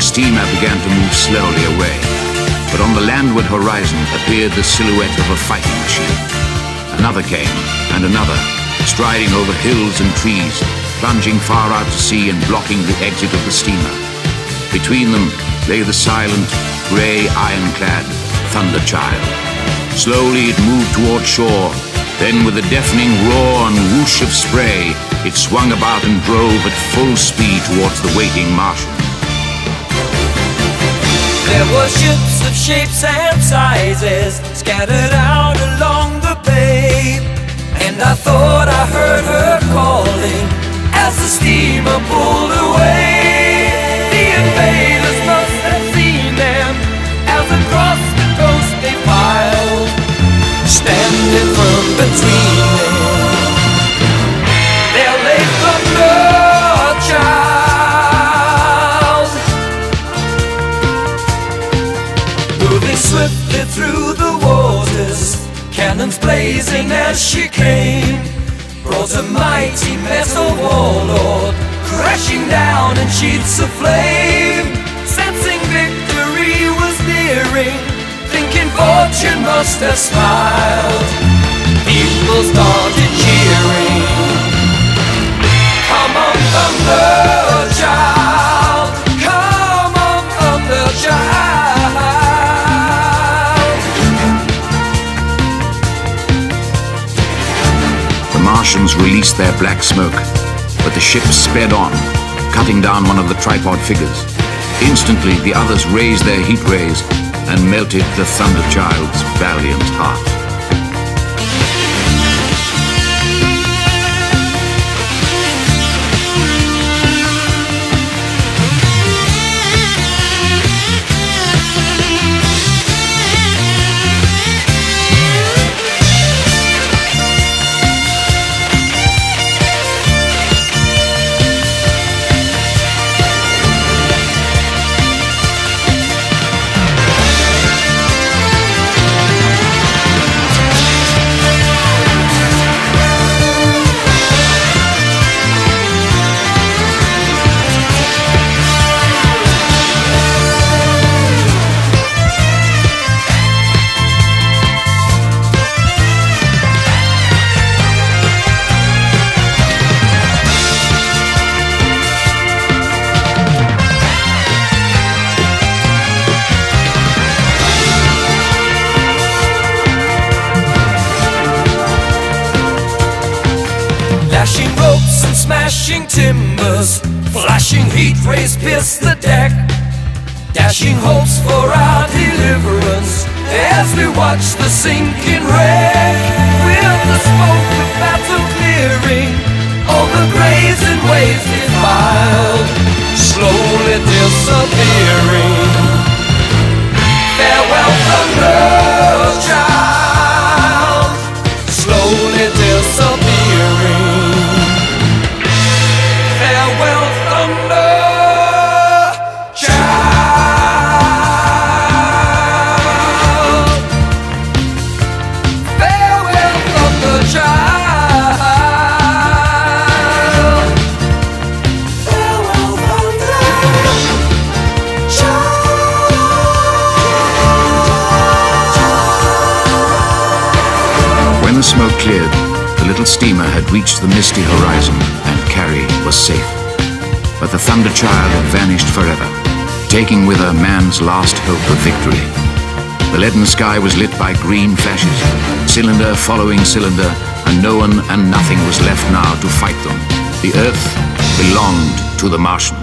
steamer began to move slowly away, but on the landward horizon appeared the silhouette of a fighting machine. Another came, and another, striding over hills and trees, plunging far out to sea and blocking the exit of the steamer. Between them lay the silent, grey, ironclad Thunder Child. Slowly it moved toward shore. Then with a deafening roar and whoosh of spray, it swung about and drove at full speed towards the waiting Martians. There were ships of shapes and sizes scattered out along the bay, and I thought I heard her calling as the steamer pulled away. The invaders must have seen them as across the coast they filed, standing firm between them. There lay Thunder Child, moving swiftly through the waters, cannons blazing as she came, brought a mighty metal warlord crashing down in sheets of flame. Sensing victory was nearing, thinking fortune must have smiled, people started cheering. Come on, Thunder Child, come on, Thunder Child. The Martians released their black smoke, but the ship sped on, cutting down one of the tripod figures. Instantly, the others raised their heat rays and melted the Thunder Child's valiant heart. Lashing ropes and smashing timbers, flashing heat rays pierce the deck, dashing hopes for our deliverance as we watch the sinking wreck. With the smoke of battle clearing, all the graves and waves defiled, slowly disappearing. Farewell, Thunder Child, slowly disappearing. Farewell, Thunder Child. Farewell, Thunder Child. Farewell, Thunder Child. When the smoke cleared, the little steamer had reached the misty horizon, and Carrie was safe. But the Thunder Child had vanished forever, taking with her man's last hope of victory. The leaden sky was lit by green flashes, cylinder following cylinder, and no one and nothing was left now to fight them. The Earth belonged to the Martians.